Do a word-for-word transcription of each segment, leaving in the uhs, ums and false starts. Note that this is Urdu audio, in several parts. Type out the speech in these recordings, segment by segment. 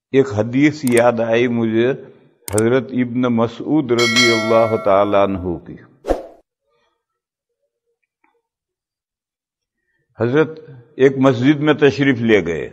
ایک حدیث یاد آئی مجھے حضرت ابن مسعود رضی اللہ تعالیٰ عنہ کی. حضرت ایک مسجد میں تشریف لے گئے.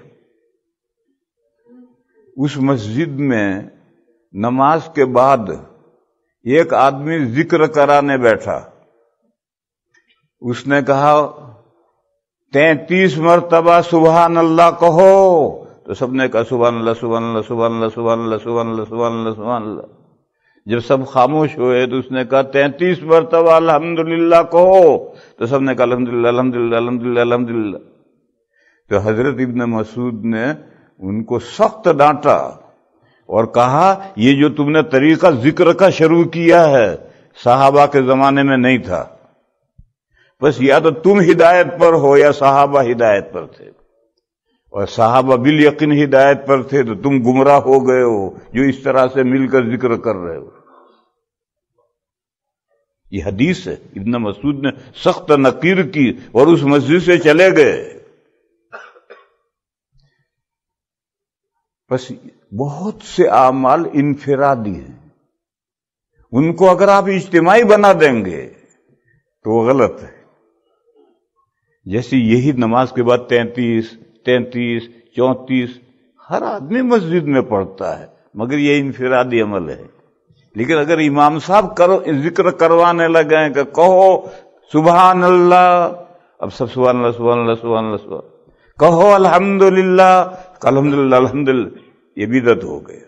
اس مسجد میں نماز کے بعد ایک آدمی ذکر کرانے بیٹھا. اس نے کہا تینتیس مرتبہ سبحان اللہ کہو. تو سب نے کہا سبحان اللہ سبحان اللہ سبحان اللہ سبحان اللہ سبحان اللہ سبحان اللہ سبحان اللہ. جب سب خاموش ہوئے تو اس نے کہا تینتیس مرتبہ الحمدللہ کہو. تو سب نے کہا الحمدللہ الحمدللہ الحمدللہ الحمدللہ. تو حضرت ابن مسعود نے ان کو سخت ڈانٹا اور کہا یہ جو تم نے طریقہ ذکر کا شروع کیا ہے صحابہ کے زمانے میں نہیں تھا. بس یا تو تم ہدایت پر ہو یا صحابہ ہدایت پر تھے، اور صحابہ بالیقین ہدایت پر تھے تو تم گمراہ ہو گئے ہو جو اس طرح سے مل کر ذکر کر رہے ہو. یہ حدیث ہے. ابن مسعود نے سخت نکیر کی اور اس مسجد سے چلے گئے. بس بہت سے اعمال انفرادی ہیں، ان کو اگر آپ اجتماعی بنا دیں گے تو وہ غلط ہے. جیسے یہی نماز کے بعد تینتیس تینتیس چونتیس ہر آدمی مسجد میں پڑھتا ہے، مگر یہ انفرادی عمل ہے. لیکن اگر امام صاحب کرو ذکر کروانے لگیں کہ کہو سبحان اللہ، اب سب سبحان اللہ سبحان اللہ سبحان اللہ سبحان اللہ کہو الحمدللہ الحمدللہ الحمدللہ، یہ بدعت ہو گیا.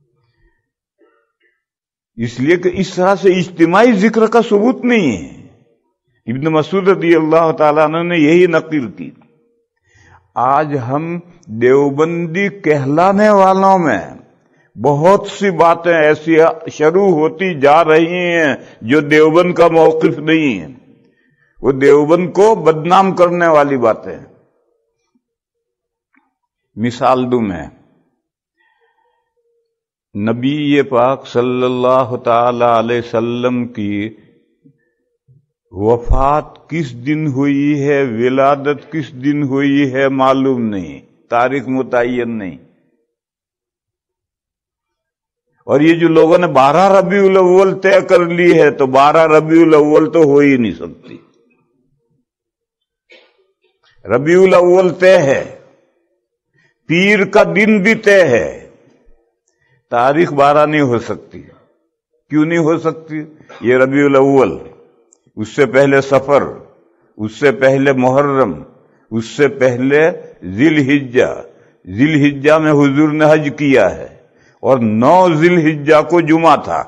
اس لیے کہ اس طرح سے اجتماعی ذکر کا ثبوت نہیں ہے. ابن مسعود رضی اللہ تعالیٰ عنہ نے یہی نقل کی. آج ہم دیوبندی کہلانے والوں میں بہت سی باتیں ایسی شروع ہوتی جا رہی ہیں جو دیوبند کا موقف نہیں ہے. وہ دیوبند کو بدنام کرنے والی باتیں. مثال دوں میں، نبی پاک صلی اللہ تعالی علیہ وسلم کی وفات کس دن ہوئی ہے، ولادت کس دن ہوئی ہے معلوم نہیں، تاریخ متعین نہیں. اور یہ جو لوگوں نے بارہ ربیع الاول طے کر لی ہے تو بارہ ربیع الاول تو ہو ہی نہیں سکتی. ربیع الاول طے ہے، پیر کا دن بھی طے ہے، تاریخ بارہ نہیں ہو سکتی. کیوں نہیں ہو سکتی؟ یہ ربیع الاول، اس سے پہلے سفر، اس سے پہلے محرم، اس سے پہلے ذی الحجہ. ذی الحجہ میں حضور نے حج کیا ہے اور نو ذی الحجہ کو جمعہ تھا،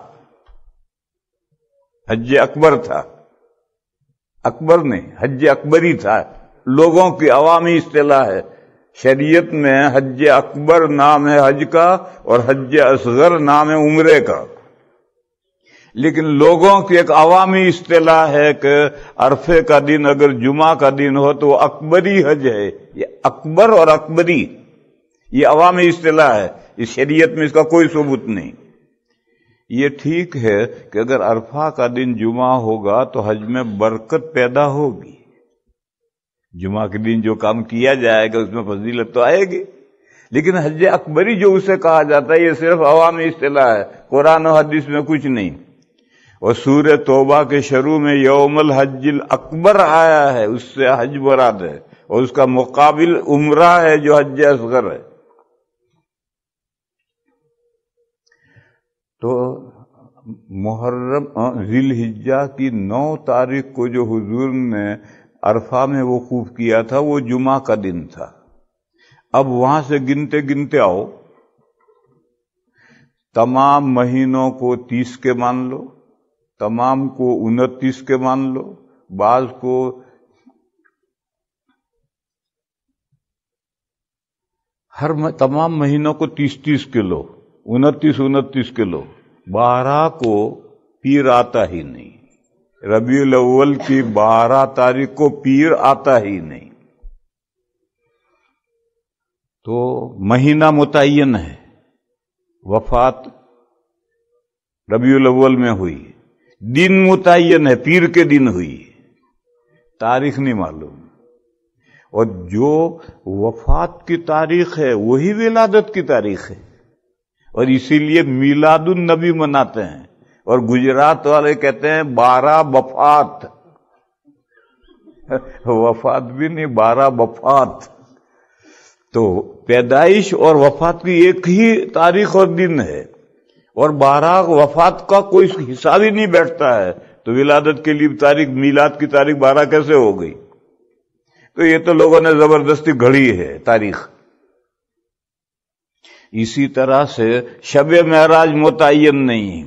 حج اکبر تھا. اکبر نہیں، حج اکبری تھا. لوگوں کی عوامی اصطلاح ہے. شریعت میں حج اکبر نام ہے حج کا اور حج اصغر نام ہے عمرے کا. لیکن لوگوں کی ایک عوامی اصطلاح ہے کہ عرفے کا دن اگر جمعہ کا دن ہو تو وہ اکبری حج ہے. یہ اکبر اور اکبری یہ عوامی اصطلاح ہے. اس شریعت میں اس کا کوئی ثبوت نہیں. یہ ٹھیک ہے کہ اگر عرفہ کا دن جمعہ ہوگا تو حج میں برکت پیدا ہوگی. جمعہ کے دن جو کام کیا جائے گا اس میں فضیلت تو آئے گی. لیکن حج اکبری جو اسے کہا جاتا ہے یہ صرف عوامی اصطلاح ہے، قرآن و حدیث میں کچھ نہیں. اور سورہ توبہ کے شروع میں یوم الحج الاکبر آیا ہے، اس سے حج مراد ہے، اور اس کا مقابل عمرہ ہے جو حج اصغر ہے. تو محرم ذی الحجہ کی نو تاریخ کو جو حضور نے عرفہ میں وقوف کیا تھا وہ جمعہ کا دن تھا. اب وہاں سے گنتے گنتے آؤ، تمام مہینوں کو تیس کے مان لو، تمام کو انتیس کے مان لو، بعض کو ہر تمام مہینوں کو تیس تیس کلو، انتیس انتیس کلو. بارہ کو پیر آتا ہی نہیں. ربیع الاول کی بارہ تاریخ کو پیر آتا ہی نہیں. تو مہینہ متعین ہے، وفات ربیع الاول میں ہوئی. دن متعین ہے، پیر کے دن ہوئی، تاریخ نہیں معلوم. اور جو وفات کی تاریخ ہے وہی ولادت کی تاریخ ہے. اور اسی لیے میلاد النبی مناتے ہیں. اور گجرات والے کہتے ہیں بارہ وفات. وفات بھی نہیں، بارہ وفات. تو پیدائش اور وفات کی ایک ہی تاریخ اور دن ہے، اور بارہ وفات کا کوئی حساب ہی نہیں بیٹھتا ہے. تو ولادت کے لیے تاریخ، میلاد کی تاریخ بارہ کیسے ہو گئی؟ تو یہ تو لوگوں نے زبردستی گھڑی ہے تاریخ. اسی طرح سے شب معراج متعین نہیں،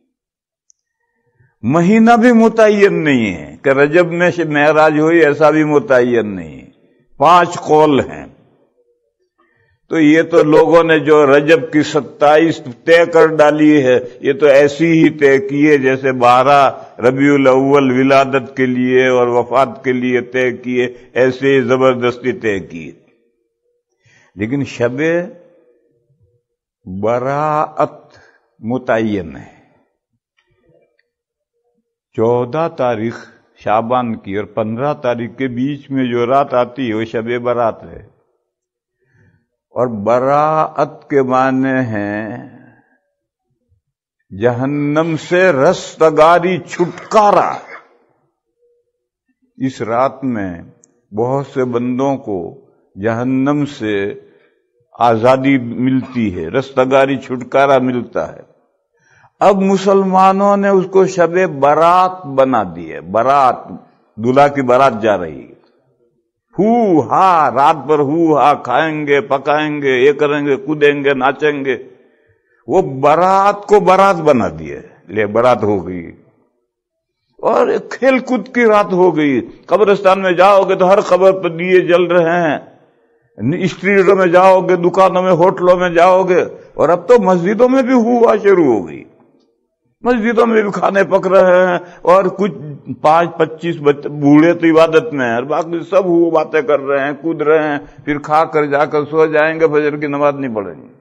مہینہ بھی متعین نہیں ہے کہ رجب میں معراج ہوئی، ایسا بھی متعین نہیں. پانچ قول ہیں. تو یہ تو لوگوں نے جو رجب کی ستائیس طے کر ڈالی ہے، یہ تو ایسی ہی طے کی ہے جیسے بارہ ربیع الاول ولادت کے لیے اور وفات کے لیے طے کیے، ایسے زبردستی طے کیے. لیکن شب براءت متعین ہے. چودہ تاریخ شعبان کی اور پندرہ تاریخ کے بیچ میں جو رات آتی ہے وہ شب برات ہے. اور براءت کے معنی ہیں جہنم سے رستگاری، چھٹکارا. اس رات میں بہت سے بندوں کو جہنم سے آزادی ملتی ہے، رستگاری، چھٹکارا ملتا ہے. اب مسلمانوں نے اس کو شب برات بنا دی ہے. برات، دلہا کی برات جا رہی ہے. ہو ہا، رات پر ہو ہا، کھائیں گے، پکائیں گے، یہ کریں گے، کودیں گے، ناچیں گے. وہ برات کو برات بنا دی ہے، لے برات ہو گئی. اور کھیل کود کی رات ہو گئی. قبرستان میں جاؤ گے تو ہر قبر پر دیے جل رہے ہیں. اسٹریٹوں میں جاؤ گے، دکانوں میں، ہوٹلوں میں جاؤ گے. اور اب تو مسجدوں میں بھی ہوا شروع ہو گئی. مسجدوں میں بھی کھانے پک رہے ہیں، اور کچھ پانچ پچیس بوڑھے تو عبادت میں ہیں، اور باقی سب ہو باتیں کر رہے ہیں، کود رہے ہیں. پھر کھا کر جا کر سو جائیں گے، فجر کی نماز نہیں پڑھیں گے.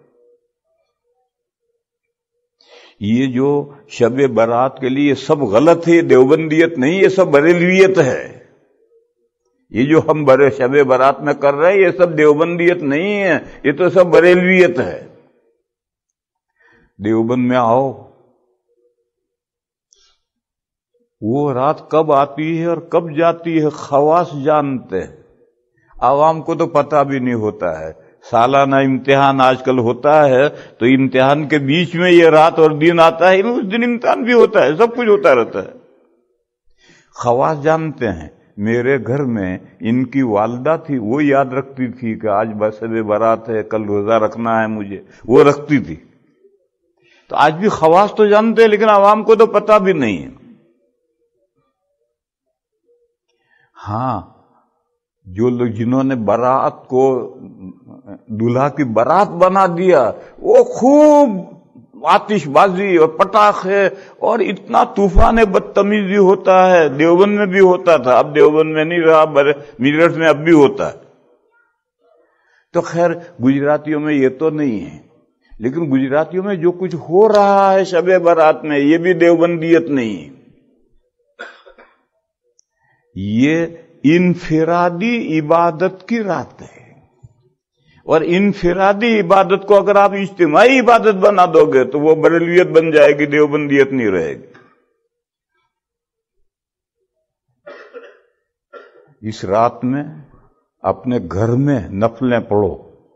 یہ جو شب برات کے لیے سب غلط ہے، دیوبندیت نہیں، یہ سب بریلویت ہے. یہ جو ہم برے شب برات میں کر رہے ہیں یہ سب دیوبندیت نہیں ہے، یہ تو سب بریلویت ہے. دیوبند میں آؤ، وہ رات کب آتی ہے اور کب جاتی ہے خواص جانتے ہیں. عوام کو تو پتہ بھی نہیں ہوتا ہے. سالانہ امتحان آج کل ہوتا ہے تو امتحان کے بیچ میں یہ رات اور دن آتا ہے، اس دن امتحان بھی ہوتا ہے، سب کچھ ہوتا رہتا ہے. خواص جانتے ہیں. میرے گھر میں ان کی والدہ تھی، وہ یاد رکھتی تھی کہ آج شب برات ہے، کل روزہ رکھنا ہے مجھے، وہ رکھتی تھی. تو آج بھی خواص تو جانتے ہیں لیکن عوام کو تو پتہ بھی نہیں ہے. ہاں، جو لوگ جنہوں نے برات کو دلہا کی برات بنا دیا، وہ خوب آتش بازی اور پٹاخے اور اتنا طوفان بدتمیزی ہوتا ہے. دیوبند میں بھی ہوتا تھا، اب دیوبند میں نہیں رہا، میرٹھ میں اب بھی ہوتا ہے. تو خیر گجراتیوں میں یہ تو نہیں ہے، لیکن گجراتیوں میں جو کچھ ہو رہا ہے شب برات میں، یہ بھی دیوبندیت نہیں ہے. یہ انفرادی عبادت کی رات ہے، اور انفرادی عبادت کو اگر آپ اجتماعی عبادت بنا دو گے تو وہ بریلویت بن جائے گی، دیوبندیت نہیں رہے گی. اس رات میں اپنے گھر میں نفلیں پڑھو.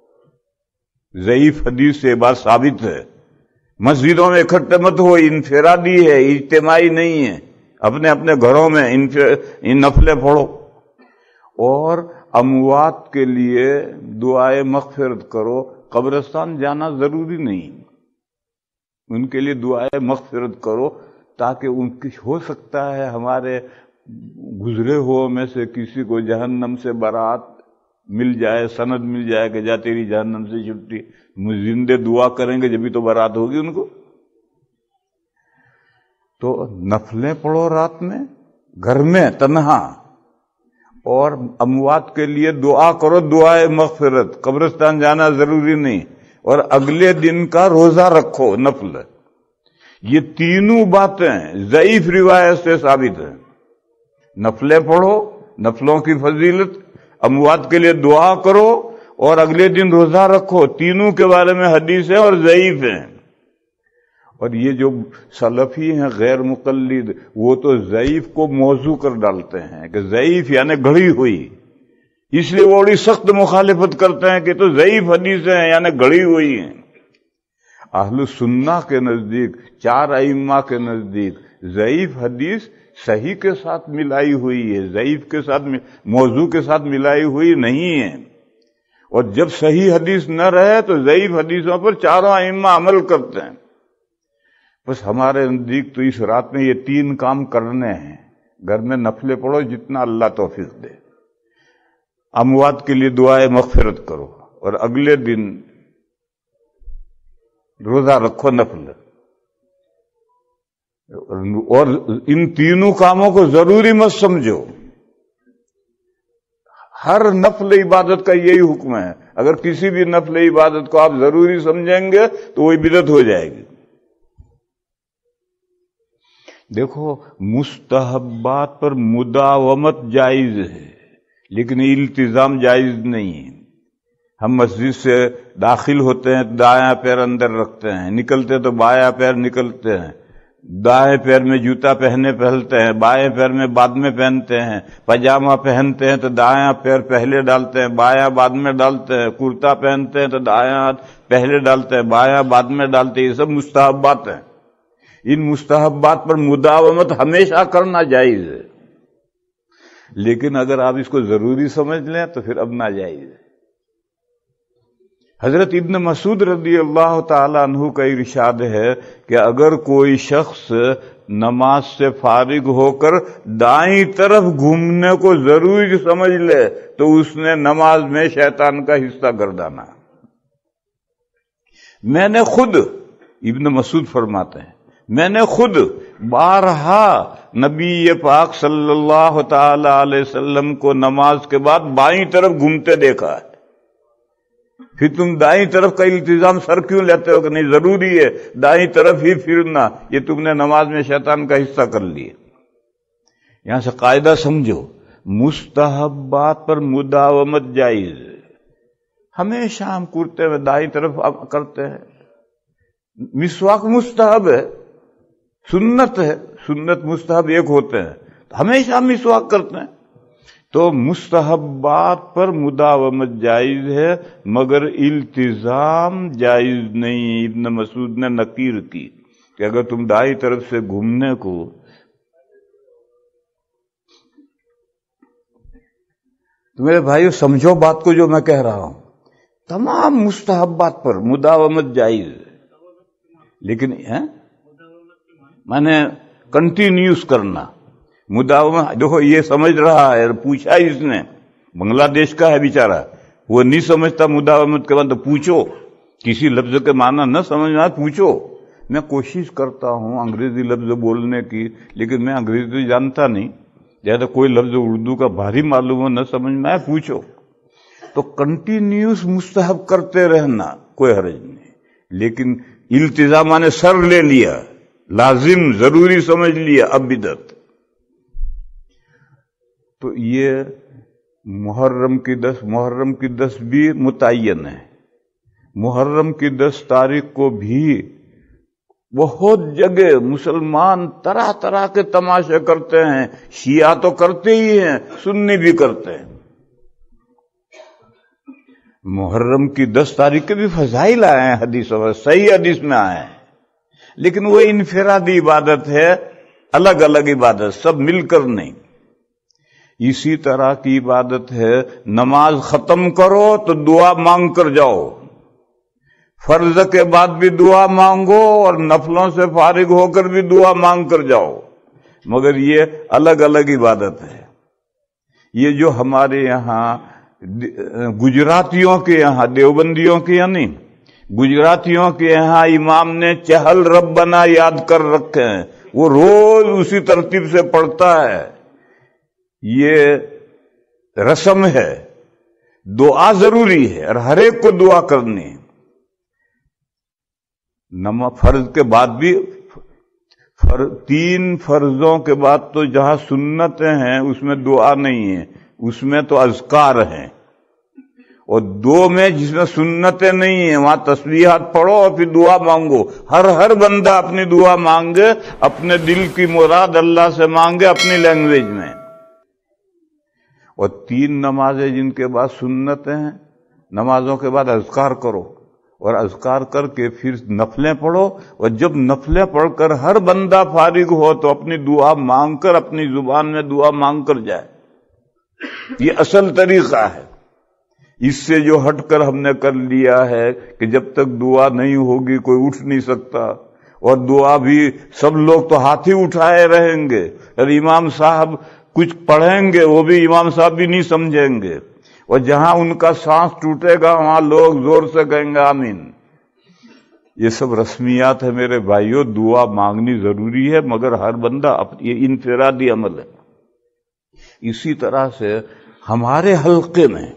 ضعیف حدیث سے بات ثابت ہے. مسجدوں میں اکٹھے مت ہو، انفرادی ہے، اجتماعی نہیں ہے. اپنے اپنے گھروں میں ان نفلیں پڑھو. اور اموات کے لیے دعائے مغفرت کرو. قبرستان جانا ضروری نہیں، ان کے لیے دعائے مغفرت کرو، تاکہ ان کی ہو سکتا ہے ہمارے گزرے ہو میں سے کسی کو جہنم سے برات مل جائے، سند مل جائے کہ جا تیری جہنم سے چھٹی. زندے دعا کریں گے جبھی تو برات ہوگی ان کو. تو نفلیں پڑھو رات میں گھر میں تنہا، اور اموات کے لیے دعا کرو، دعائے مغفرت. قبرستان جانا ضروری نہیں. اور اگلے دن کا روزہ رکھو، نفل. یہ تینوں باتیں ضعیف روایت سے ثابت ہیں. نفلیں پڑھو، نفلوں کی فضیلت، اموات کے لیے دعا کرو، اور اگلے دن روزہ رکھو. تینوں کے بارے میں حدیث ہیں اور ضعیف ہیں. اور یہ جو سلفی ہیں غیر مقلد، وہ تو ضعیف کو موضوع کر ڈالتے ہیں کہ ضعیف یعنی گھڑی ہوئی، اس لیے وہ بڑی سخت مخالفت کرتے ہیں کہ تو ضعیف حدیثیں ہیں یعنی گھڑی ہوئی ہیں۔ اہل سنہ کے نزدیک، چار ائمہ کے نزدیک ضعیف حدیث صحیح کے ساتھ ملائی ہوئی ہے، ضعیف کے ساتھ موضوع کے ساتھ ملائی ہوئی نہیں ہے، اور جب صحیح حدیث نہ رہے تو ضعیف حدیثوں پر چاروں ائمہ عمل کرتے ہیں۔ بس ہمارے نزدیک تو اس رات میں یہ تین کام کرنے ہیں۔ گھر میں نفلیں پڑھو جتنا اللہ توفیق دے، اموات کے لیے دعائے مغفرت کرو، اور اگلے دن روزہ رکھو نفل، اور ان تینوں کاموں کو ضروری مت سمجھو۔ ہر نفل عبادت کا یہی حکم ہے، اگر کسی بھی نفل عبادت کو آپ ضروری سمجھیں گے تو وہی بدعت ہو جائے گی۔ دیکھو، مستحبات پر مداومت جائز ہے لیکن التزام جائز نہیں ہے۔ ہم مسجد سے داخل ہوتے ہیں، دایاں پیر اندر رکھتے ہیں، نکلتے تو بایاں پیر نکلتے ہیں، دائیں پیر میں جوتا پہنے پہنتے ہیں، بائیں پیر میں بعد میں پہنتے ہیں، پاجامہ پہنتے ہیں تو دایاں پیر پہلے ڈالتے ہیں، بایاں بعد میں ڈالتے ہیں، کرتا پہنتے ہیں تو دایاں ہاتھ پہلے ڈالتے ہیں، بایاں بعد میں ڈالتے ہیں۔ یہ سب مستحبات ہیں۔ ان مستحبات پر مداومت ہمیشہ کرنا جائز ہے، لیکن اگر آپ اس کو ضروری سمجھ لیں تو پھر اب ناجائز ہے۔ حضرت ابن مسعود رضی اللہ تعالی عنہ کا ارشاد ہے کہ اگر کوئی شخص نماز سے فارغ ہو کر دائیں طرف گھومنے کو ضروری سمجھ لے تو اس نے نماز میں شیطان کا حصہ گردانا۔ میں نے خود، ابن مسعود فرماتے ہیں، میں نے خود بارہا نبی پاک صلی اللہ تعالی علیہ وسلم کو نماز کے بعد بائیں طرف گھومتے دیکھا ہے۔ پھر تم دائیں طرف کا التزام سر کیوں لیتے ہو کہ نہیں ضروری ہے دائیں طرف ہی پھرنا؟ یہ تم نے نماز میں شیطان کا حصہ کر لیا۔ یہاں سے قاعدہ سمجھو، مستحبات پر مداومت جائز۔ ہمیشہ ہم کرتے میں دائیں طرف کرتے ہیں۔ مسواک مستحب ہے، سنت ہے، سنت مستحب ایک ہوتے ہیں، ہمیشہ ہم مسواک کرتے ہیں۔ تو مستحبات پر مداومت جائز ہے مگر التزام جائز نہیں۔ ابن مسعود نے نکیر کی کہ اگر تم دائیں طرف سے گھومنے کو، تو میرے بھائیو سمجھو بات کو جو میں کہہ رہا ہوں، تمام مستحبات پر مداومت جائز ہے، لیکن میں نے کنٹینیوس کرنا مداومت۔ دیکھو یہ سمجھ رہا ہے، پوچھا اس نے، بنگلہ دیش کا ہے بیچارہ، وہ نہیں سمجھتا مداومت کے بعد، تو پوچھو، کسی لفظ کے معنی نہ سمجھ میں آئے پوچھو۔ میں کوشش کرتا ہوں انگریزی لفظ بولنے کی، لیکن میں انگریزی جانتا نہیں، جیسے کوئی لفظ اردو کا بھاری معلوم ہو، نہ سمجھ میں آئے پوچھو۔ تو کنٹینیوس مستحب کرتے رہنا کوئی حرج نہیں، لیکن التزام نے سر لے لیا، لازم ضروری سمجھ لیا، اب بدعت۔ تو یہ محرم کی دس محرم کی دس بھی متعین ہے۔ محرم کی دس تاریخ کو بھی بہت جگہ مسلمان طرح طرح کے تماشے کرتے ہیں، شیعہ تو کرتے ہی ہیں، سنی بھی کرتے ہیں۔ محرم کی دس تاریخ کے بھی فضائل آئے ہیں حدیثوں میں، صحیح حدیث میں آئے ہیں، لیکن وہ انفرادی عبادت ہے، الگ الگ عبادت، سب مل کر نہیں۔ اسی طرح کی عبادت ہے، نماز ختم کرو تو دعا مانگ کر جاؤ، فرض کے بعد بھی دعا مانگو اور نفلوں سے فارغ ہو کر بھی دعا مانگ کر جاؤ، مگر یہ الگ الگ عبادت ہے۔ یہ جو ہمارے یہاں گجراتیوں کے یہاں، دیوبندیوں کے یہاں نہیں، گجراتیوں کے یہاں امام نے چہل ربنا یاد کر رکھے ہیں، وہ روز اسی ترتیب سے پڑھتا ہے، یہ رسم ہے، دعا ضروری ہے اور ہر ایک کو دعا کرنی ہے۔ نماز فرض کے بعد بھی، تین فرضوں کے بعد تو جہاں سنتیں ہیں اس میں دعا نہیں ہے، اس میں تو اذکار ہیں، اور دو میں جس میں سنتیں نہیں ہیں وہاں تسبیحات پڑھو اور پھر دعا مانگو. ہر ہر بندہ اپنی دعا مانگے، اپنے دل کی مراد اللہ سے مانگے اپنی لینگویج میں. اور تین نمازیں جن کے بعد سنتیں ہیں، نمازوں کے بعد اذکار کرو، اور اذکار کر کے پھر نفلیں پڑھو. اور جب نفلیں پڑھ کر ہر بندہ فارغ ہو تو اپنی دعا مانگ کر اپنی زبان میں دعا مانگ کر جائے. یہ اصل طریقہ ہے. اس سے جو ہٹ کر ہم نے کر لیا ہے کہ جب تک دعا نہیں ہوگی کوئی اٹھ نہیں سکتا، اور دعا بھی سب لوگ تو ہاتھ ہی اٹھائے رہیں گے، اور امام صاحب کچھ پڑھیں گے وہ بھی امام صاحب بھی نہیں سمجھیں گے، اور جہاں ان کا سانس ٹوٹے گا وہاں لوگ زور سے کہیں گے آمین. یہ سب رسمیات ہے میرے بھائیوں. دعا مانگنی ضروری ہے مگر ہر بندہ یہ انفرادی عمل ہے. اسی طرح سے ہمارے حلقے میں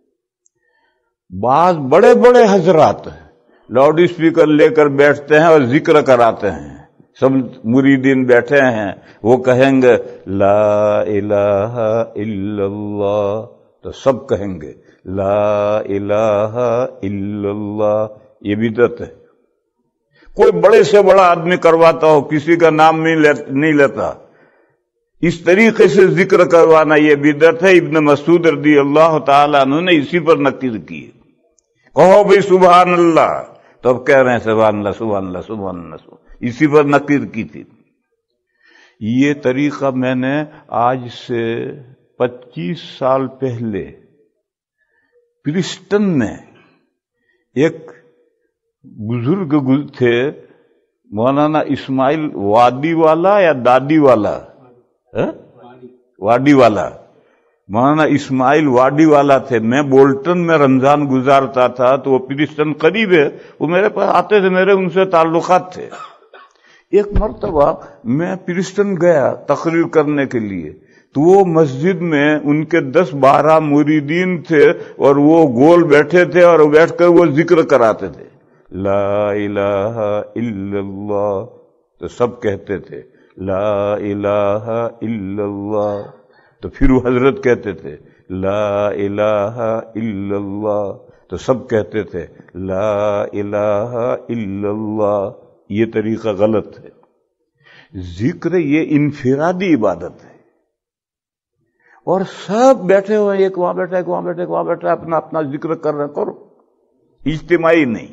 بعض بڑے بڑے حضرات لاؤڈ اسپیکر لے کر بیٹھتے ہیں اور ذکر کراتے ہیں. سب مریدین بیٹھے ہیں، وہ کہیں گے لا الہ الا اللہ، تو سب کہیں گے لا الہ الا اللہ. یہ بدعت ہے. کوئی بڑے سے بڑا آدمی کرواتا ہو، کسی کا نام نہیں لیتا، اس طریقے سے ذکر کروانا یہ بدعت ہے. ابن مسعود رضی اللہ تعالیٰ عنہ نے اسی پر نقید کی. کہو بھئی سبحان اللہ، تو اب کہہ رہے ہیں سبحان اللہ سبحان اللہ سبحان اللہ سبحان. اسی پر نقید کی تھی. یہ طریقہ میں نے آج سے پچیس سال پہلے پرسٹن میں ایک بزرگ تھے مولانا اسماعیل وادی والا یا دادی والا واڈی والا مولانا اسماعیل واڈی والا تھے. میں بولٹن میں رمضان گزارتا تھا تو وہ پرسٹن قریب ہے، وہ میرے پاس آتے تھے، میرے ان سے تعلقات تھے. ایک مرتبہ میں پرسٹن گیا تقریر کرنے کے لیے، تو وہ مسجد میں ان کے دس بارہ مریدین تھے اور وہ گول بیٹھے تھے اور بیٹھ کر وہ ذکر کراتے تھے لا الہ الا اللہ. تو سب کہتے تھے لا الہ الا اللہ. تو پھر وہ حضرت کہتے تھے لا الہ الا اللہ. تو سب کہتے تھے لا الہ الا اللہ. یہ طریقہ غلط ہے. ذکر یہ انفرادی عبادت ہے، اور سب بیٹھے ہوئے، ایک وہاں بیٹھا ایک وہاں بیٹھا ایک وہاں بیٹھا اپنا اپنا ذکر کر رہے، کرو. اجتماعی نہیں.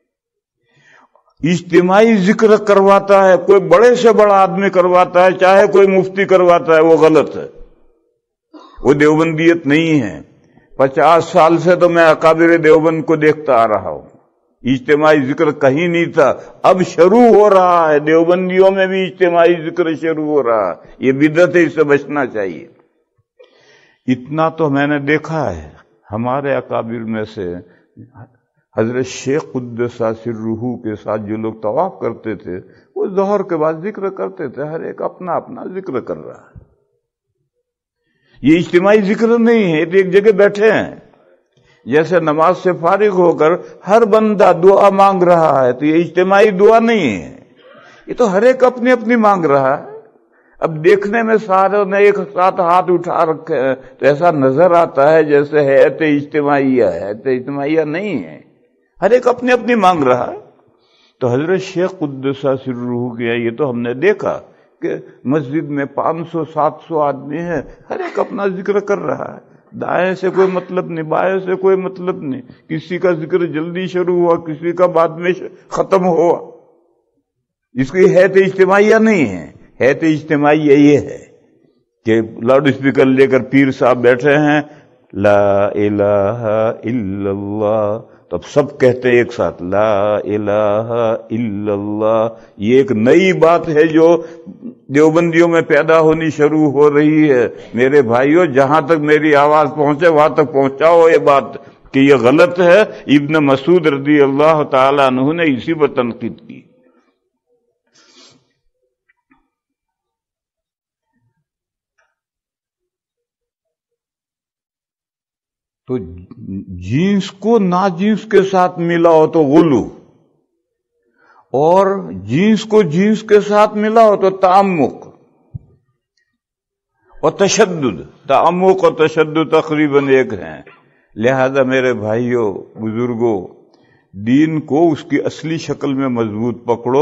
اجتماعی ذکر کرواتا ہے کوئی بڑے سے بڑا آدمی کرواتا ہے، چاہے کوئی مفتی کرواتا ہے، وہ غلط ہے، وہ دیوبندیت نہیں ہے. پچاس سال سے تو میں اکابر دیوبند کو دیکھتا آ رہا ہوں. اجتماعی ذکر کہیں نہیں تھا، اب شروع ہو رہا ہے. دیوبندیوں میں بھی اجتماعی ذکر شروع ہو رہا ہے. یہ بدعت ہے، اس سے بچنا چاہیے. اتنا تو میں نے دیکھا ہے. ہمارے اکابر میں سے حضرت شیخ قدس سرہ کے ساتھ جو لوگ طواف کرتے تھے وہ ظہر کے بعد ذکر کرتے تھے. ہر ایک اپنا اپنا ذکر کر رہا ہے. یہ اجتماعی ذکر نہیں ہے. ایک جگہ بیٹھے ہیں، جیسے نماز سے فارغ ہو کر ہر بندہ دعا مانگ رہا ہے، تو یہ اجتماعی دعا نہیں ہے. یہ تو ہر ایک اپنی اپنی مانگ رہا ہے. اب دیکھنے میں سارے نے ایک ساتھ ہاتھ اٹھا رکھے ہیں تو ایسا نظر آتا ہے جیسے حیات اجتماعیہ ہے. حیات اجتماعیہ نہیں ہے، ہر ایک اپنی اپنی مانگ رہا ہے. تو حضرت شیخ قدس سرہ کیا یہ تو ہم نے دیکھا کہ مسجد میں پانچ سو سات سو آدمی ہیں، ہر ایک اپنا ذکر کر رہا ہے. دائیں سے کوئی مطلب نہیں، بائیں سے کوئی مطلب نہیں. کسی کا ذکر جلدی شروع ہوا، کسی کا بعد میں ختم ہوا. اس کی حیات اجتماعیہ نہیں ہے. حیات اجتماعیہ یہ ہے کہ لاؤڈ اسپیکر لے کر پیر صاحب بیٹھے ہیں لا الہ الا اللہ، تو اب سب کہتے ہیں ایک ساتھ لا الہ الا اللہ. یہ ایک نئی بات ہے جو دیوبندیوں میں پیدا ہونی شروع ہو رہی ہے. میرے بھائیوں، جہاں تک میری آواز پہنچے وہاں تک پہنچاؤ یہ بات کہ یہ غلط ہے. ابن مسعود رضی اللہ تعالی عنہ نے اسی پر تنقید کی. تو جنس کو نا جنس کے ساتھ ملا ہو تو غلو، اور جنس کو جنس کے ساتھ ملا ہو تو تعمق اور تشدد. تعمق اور تشدد تقریباً ایک ہیں. لہذا میرے بھائیوں بزرگوں، دین کو اس کی اصلی شکل میں مضبوط پکڑو۔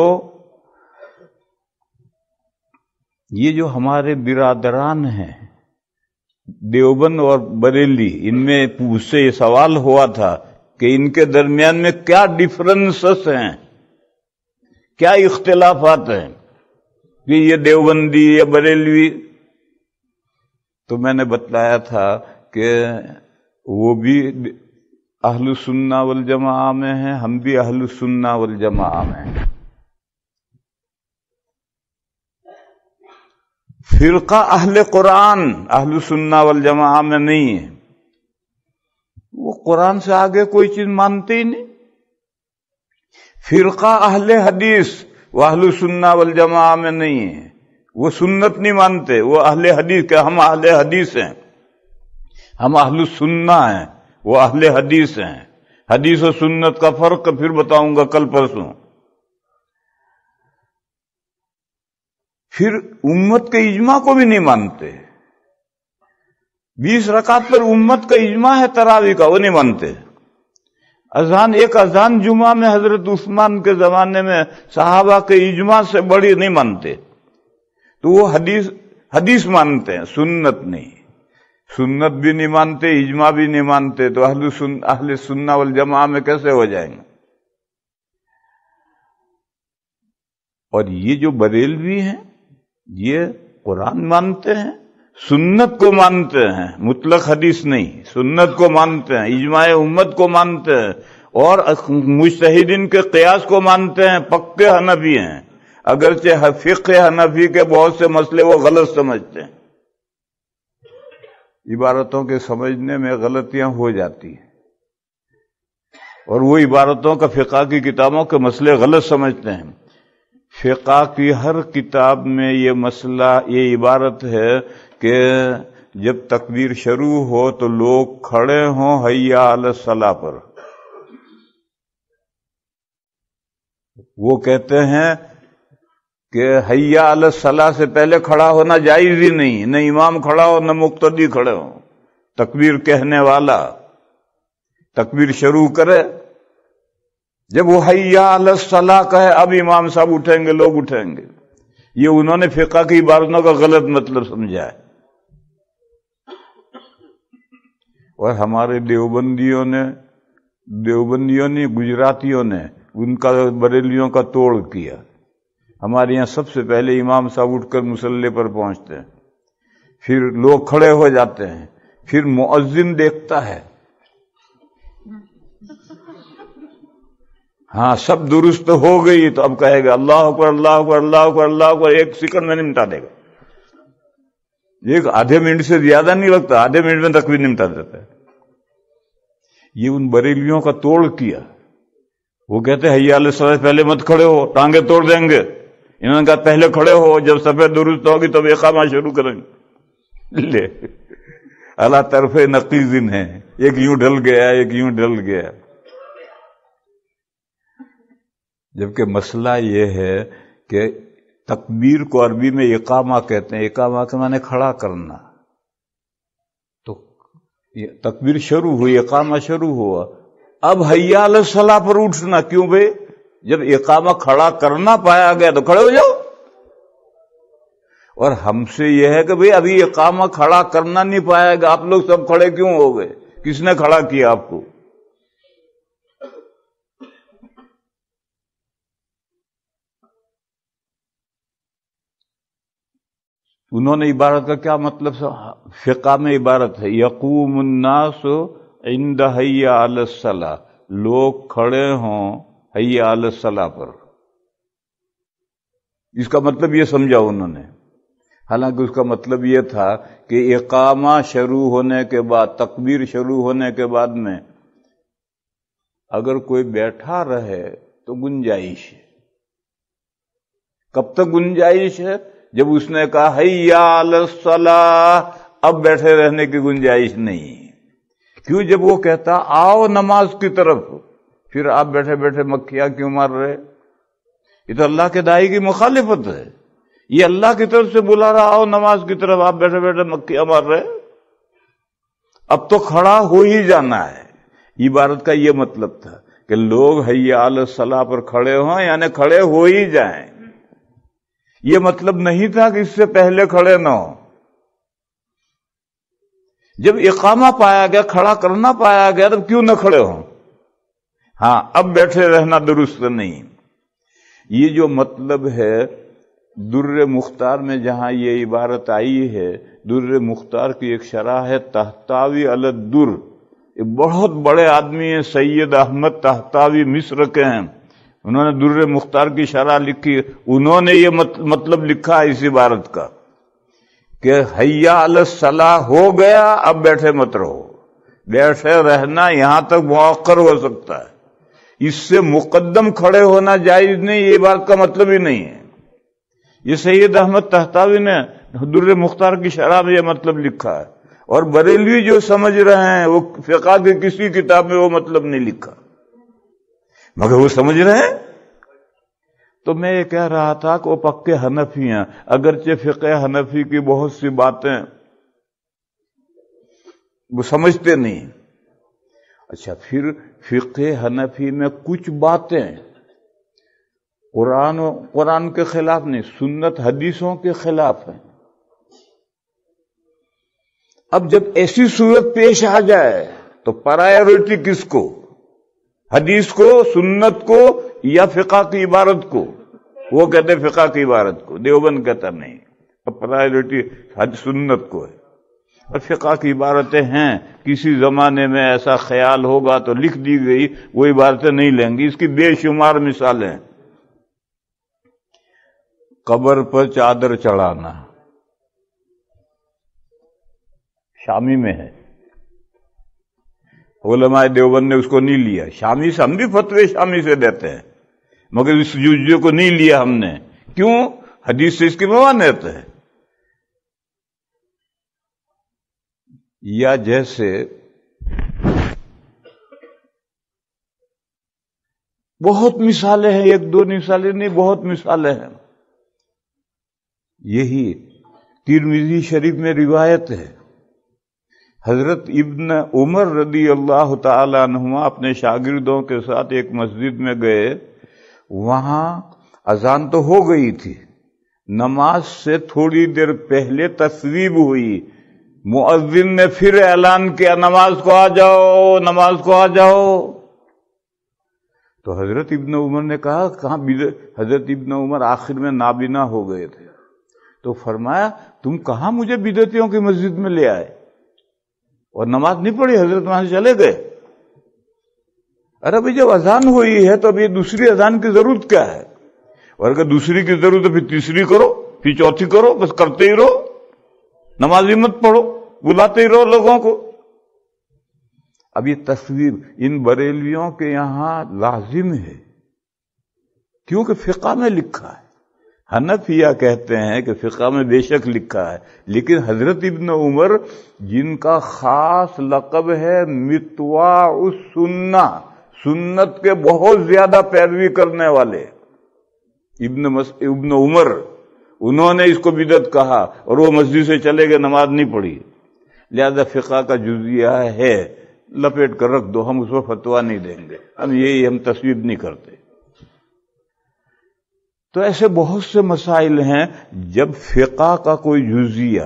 یہ جو ہمارے برادران ہیں دیوبند اور بریلی، ان میں مجھ سے یہ سوال ہوا تھا کہ ان کے درمیان میں کیا ڈفرنسز ہیں، کیا اختلافات ہیں کہ یہ دیوبندی یا بریلوی؟ تو میں نے بتلایا تھا کہ وہ بھی اہل سنہ والجماعہ میں ہیں، ہم بھی اہل سنہ والجماعہ میں ہیں۔ فرقہ اہل قرآن اہل سنہ والجماعہ میں نہیں ہے، وہ قرآن سے آگے کوئی چیز مانتے ہی نہیں۔ فرقہ اہل حدیث وہ اہل سنہ والجماعہ میں نہیں ہے، وہ سنت نہیں مانتے، وہ اہل حدیث کہ ہم اہل حدیث ہیں، ہم اہل سنہ ہیں، وہ اہل حدیث ہیں۔ حدیث و سنت کا فرق پھر بتاؤں گا کل پرسوں۔ پھر امت کے اجماع کو بھی نہیں مانتے، بیس رکعت پر امت کا اجماع ہے تراویح کا، وہ نہیں مانتے۔ اذان، ایک اذان جمعہ میں حضرت عثمان کے زمانے میں صحابہ کے اجماع سے بڑی نہیں مانتے، تو وہ حدیث حدیث مانتے ہیں، سنت نہیں۔ سنت بھی نہیں مانتے، اجماع بھی نہیں مانتے، تو اہل سن اہل سنہ والجماعہ میں کیسے ہو جائیں گے؟ اور یہ جو بریلوی ہیں یہ قرآن مانتے ہیں، سنت کو مانتے ہیں، مطلق حدیث نہیں، سنت کو مانتے ہیں، اجماع امت کو مانتے ہیں، اور مجتہدین کے قیاس کو مانتے ہیں، پکے حنفی ہیں، اگرچہ فقہ حنفی کے بہت سے مسئلے وہ غلط سمجھتے ہیں۔ عبارتوں کے سمجھنے میں غلطیاں ہو جاتی ہیں، اور وہ عبارتوں کا فقہ کی کتابوں کے مسئلے غلط سمجھتے ہیں۔ فقہ کی ہر کتاب میں یہ مسئلہ، یہ عبارت ہے کہ جب تکبیر شروع ہو تو لوگ کھڑے ہوں حیا علی الصلاۃ پر۔ وہ کہتے ہیں کہ حیا علی الصلاۃ سے پہلے کھڑا ہونا جائز ہی نہیں، نہ امام کھڑا ہو نہ مقتدی کھڑے ہو، تکبیر کہنے والا تکبیر شروع کرے، جب وہ حیا علی الصلاۃ کہے اب امام صاحب اٹھیں گے، لوگ اٹھیں گے۔ یہ انہوں نے فقہ کی عبارتوں کا غلط مطلب سمجھا ہے، اور ہمارے دیوبندیوں نے دیوبندیوں نے گجراتیوں نے ان کا بریلیوں کا توڑ کیا۔ ہمارے یہاں سب سے پہلے امام صاحب اٹھ کر مصلی پر پہنچتے ہیں، پھر لوگ کھڑے ہو جاتے ہیں، پھر مؤذن دیکھتا ہے ہاں سب درست ہو گئی تو اب کہے گا اللہ اکبر اللہ اکبر اللہ اکبر اللہ اکبر، ایک سیکنڈ میں نمٹا دے گا، ایک آدھے منٹ سے زیادہ نہیں لگتا، آدھے منٹ میں تکبیر نمٹا دیتا ہے۔ یہ ان بریلیوں کا توڑ کیا۔ وہ کہتے ہیں حیا علی الصلاۃ پہلے مت کھڑے ہو، ٹانگیں توڑ دیں گے۔ انہوں نے کہا پہلے کھڑے ہو، جب صفحہ درست ہوگی تب اقامہ شروع کریں گے۔ لے اللہ طرف نقیزن ہے، ایک یوں ڈل گیا ایک یوں ڈل گیا۔ جبکہ مسئلہ یہ ہے کہ تکبیر کو عربی میں اقامہ کہتے ہیں، اقامہ کے معنی کھڑا کرنا، تو تکبیر شروع ہوئی، اقامہ شروع ہوا، اب حیا علی الصلاۃ پر اٹھنا کیوں بھائی؟ جب اقامہ کھڑا کرنا پایا گیا تو کھڑے ہو جاؤ۔ اور ہم سے یہ ہے کہ بھئی ابھی اقامہ کھڑا کرنا نہیں پایا گا، آپ لوگ سب کھڑے کیوں ہو گئے؟ کس نے کھڑا کیا آپ کو؟ انہوں نے عبارت کا کیا مطلب فقہ میں عبارت ہے یقوم الناس عند حیا علی الصلاۃ، لوگ کھڑے ہوں حیا علی الصلاۃ پر۔ اس کا مطلب یہ سمجھا انہوں نے، حالانکہ اس کا مطلب یہ تھا کہ اقامہ شروع ہونے کے بعد، تکبیر شروع ہونے کے بعد میں اگر کوئی بیٹھا رہے تو گنجائش ہے۔ کب تک گنجائش ہے؟ جب اس نے کہا حیا علی الصلاۃ، اب بیٹھے رہنے کی گنجائش نہیں۔ کیوں؟ جب وہ کہتا آؤ نماز کی طرف، پھر آپ بیٹھے بیٹھے مکھیاں کیوں مار رہے؟ یہ تو اللہ کے داعی کی مخالفت ہے، یہ اللہ کی طرف سے بلا رہا آؤ نماز کی طرف، آپ بیٹھے بیٹھے مکھیاں مار رہے۔ اب تو کھڑا ہو ہی جانا ہے. عبارت کا یہ مطلب تھا کہ لوگ حی علی الصلاح پر کھڑے ہوں یعنی کھڑے ہو ہی جائیں. یہ مطلب نہیں تھا کہ اس سے پہلے کھڑے نہ ہوں. جب اقامہ پایا گیا، کھڑا کرنا پایا گیا، تب کیوں نہ کھڑے ہوں؟ ہاں اب بیٹھے رہنا درست نہیں. یہ جو مطلب ہے در مختار میں جہاں یہ عبارت آئی ہے، در مختار کی ایک شرح ہے طحطاوی علی الدر. ایک بہت بڑے آدمی ہیں سید احمد طحطاوی، مصر کے ہیں. انہوں نے در مختار کی شرح لکھی. انہوں نے یہ مطلب لکھا اس عبارت کا کہ حی علی الصلاح ہو گیا، اب بیٹھے مت رہو. بیٹھے رہنا یہاں تک مؤخر ہو سکتا ہے، اس سے مقدم کھڑے ہونا جائز نہیں. یہ بات کا مطلب ہی نہیں ہے. یہ سید احمد طحطاوی نے در مختار کی شرح میں یہ مطلب لکھا ہے، اور بریلوی جو سمجھ رہے ہیں وہ فقہ کی کسی کتاب میں وہ مطلب نہیں لکھا، مگر وہ سمجھ رہے ہیں. تو میں یہ کہہ رہا تھا کہ وہ پکے حنفی ہیں، اگرچہ فقہ حنفی کی بہت سی باتیں وہ سمجھتے نہیں. اچھا، پھر فقہ حنفی میں کچھ باتیں قرآن و قرآن کے خلاف نہیں، سنت حدیثوں کے خلاف ہیں. اب جب ایسی صورت پیش آ جائے تو پرائیورٹی کس کو؟ حدیث کو، سنت کو، یا فقہ کی عبارت کو؟ وہ کہتے فقہ کی عبارت کو، دیوبند کہتا نہیں. اب پرائیورٹی سنت کو ہے. اور فقہ کی عبارتیں ہیں، کسی زمانے میں ایسا خیال ہوگا تو لکھ دی گئی، وہ عبارتیں نہیں لیں گی. اس کی بے شمار مثالیں. قبر پر چادر چڑھانا شامی میں ہے. علماء دیوبند نے اس کو نہیں لیا. شامی سے ہم بھی فتوے شامی سے دیتے ہیں، مگر اس جزیے کو نہیں لیا ہم نے. کیوں؟ حدیث سے اس کی ممانعت ہے. یا جیسے بہت مثالیں ہیں، ایک دو مثالیں نہیں، بہت مثالیں ہیں. یہی ترمذی شریف میں روایت ہے، حضرت ابن عمر رضی اللہ تعالی عنہما اپنے شاگردوں کے ساتھ ایک مسجد میں گئے. وہاں اذان تو ہو گئی تھی، نماز سے تھوڑی دیر پہلے تصویب ہوئی. مؤذن نے پھر اعلان کیا نماز کو آ جاؤ، نماز کو آ جاؤ. تو حضرت ابن عمر نے کہا کہاں بدعت؟ حضرت ابن عمر آخر میں نابینا ہو گئے تھے. تو فرمایا تم کہاں مجھے بدعتیوں کی مسجد میں لے آئے اور نماز نہیں پڑھی؟ حضرت وہاں سے چلے گئے. ارے بھائی جب اذان ہوئی ہے تو اب یہ دوسری اذان کی ضرورت کیا ہے؟ اور اگر دوسری کی ضرورت ہے پھر تیسری کرو، پھر چوتھی کرو، بس کرتے ہی رہو. نماز ہی مت پڑھو، بلاتے ہی رہو لوگوں کو. اب یہ تصویر ان بریلویوں کے یہاں لازم ہے، کیونکہ فقہ میں لکھا ہے. حنفیہ کہتے ہیں کہ فقہ میں بے شک لکھا ہے، لیکن حضرت ابن عمر جن کا خاص لقب ہے متواع السنہ، سنت کے بہت زیادہ پیروی کرنے والے، ابن مس... ابن عمر، انہوں نے اس کو بدعت کہا اور وہ مسجد سے چلے گئے، نماز نہیں پڑھی. لہذا فقہ کا جزیہ ہے، لپیٹ کر رکھ دو، ہم اس کو فتویٰ نہیں دیں گے، ہم یہی ہم تصویب نہیں کرتے. تو ایسے بہت سے مسائل ہیں جب فقہ کا کوئی جزیہ،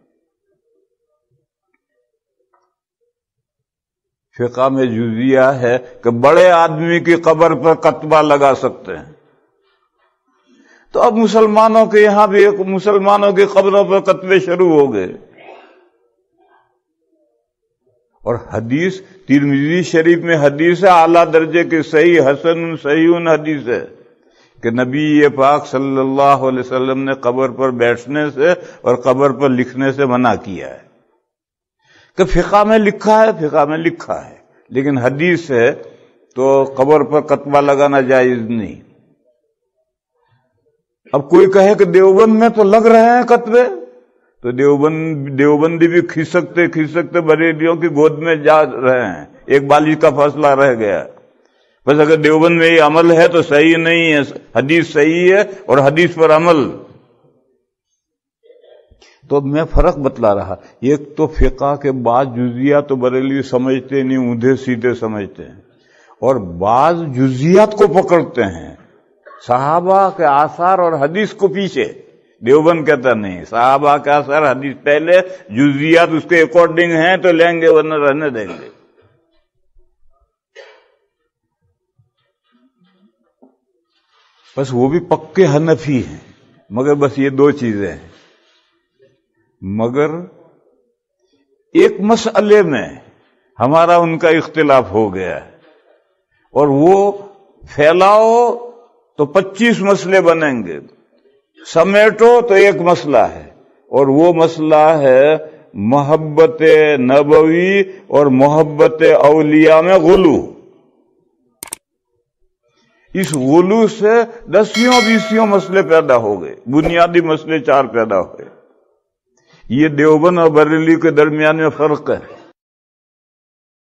فقہ میں جزیہ ہے کہ بڑے آدمی کی قبر پر کتبہ لگا سکتے ہیں، تو اب مسلمانوں کے یہاں بھی ایک مسلمانوں کی قبروں پر کتبے شروع ہو گئے. اور حدیث ترمذی شریف میں حدیث اعلیٰ درجے کی صحیح حسن صحیح حدیث ہے کہ نبی پاک صلی اللہ علیہ وسلم نے قبر پر بیٹھنے سے اور قبر پر لکھنے سے منع کیا ہے. کہ فقہ میں لکھا ہے، فقہ میں لکھا ہے، لیکن حدیث ہے تو قبر پر کتبہ لگانا جائز نہیں. اب کوئی کہے کہ دیوبند میں تو لگ رہے ہیں کتبے، تو دیوبند دیوبندی بھی کھسکتے کھسکتے بریلیوں کی گود میں جا رہے ہیں، ایک بالی کا فاصلہ رہ گیا. بس اگر دیوبند میں یہ عمل ہے تو صحیح نہیں ہے، حدیث صحیح ہے اور حدیث پر عمل. تو میں فرق بتلا رہا، ایک تو فقہ کے بعض جزیات تو بریلوی سمجھتے نہیں، اونھے سیدھے سمجھتے ہیں، اور بعض جزیات کو پکڑتے ہیں، صحابہ کے آثار اور حدیث کو پیچھے۔ دیوبند کہتا نہیں، صحابہ کے آثار حدیث پہلے، جزیات اس کے اکارڈنگ ہیں تو لیں گے ورنہ رہنے دیں گے۔ بس وہ بھی پکے حنفی ہیں، مگر بس یہ دو چیزیں ہیں، مگر ایک مسئلے میں ہمارا ان کا اختلاف ہو گیا ہے، اور وہ پھیلاؤ تو پچیس مسئلے بنیں گے، سمیٹو تو ایک مسئلہ ہے، اور وہ مسئلہ ہے محبت نبوی اور محبت اولیاء میں غلو۔ اس غلو سے دسیوں بیسیوں مسئلے پیدا ہو گئے، بنیادی مسئلے چار پیدا ہوئے۔ یہ دیوبند اور بریلی کے درمیان میں فرق ہے۔